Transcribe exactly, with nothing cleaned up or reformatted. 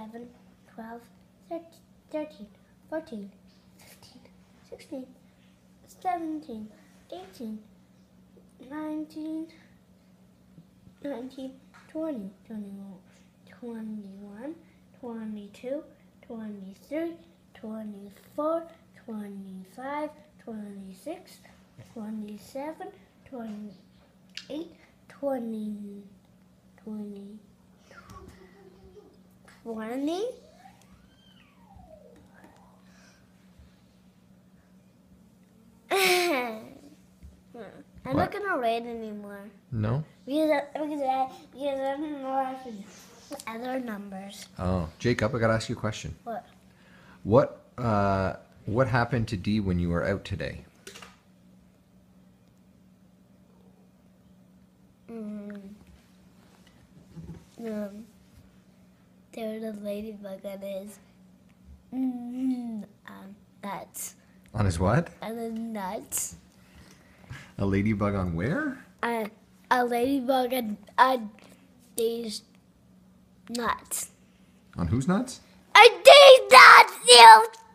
eleven, twelve, thirteen, fourteen, fifteen, sixteen, seventeen, eighteen, nineteen, nineteen, twenty, twenty-one, twenty-one, twenty-two, twenty-three, twenty-four, twenty-five, twenty-six, twenty-seven, twenty-eight, twenty, twenty, twenty, I'm What? not gonna read anymore No? because I, because I, because I don't know how to other numbers. Oh, Jacob, I gotta ask you a question. What? What uh, what happened to Dee when you were out today? Mm. Um, there was a ladybug on his mm, um, nuts. On his what? On his nuts. A ladybug on where? Uh, a ladybug on, on these nuts. On whose nuts? On these nuts, you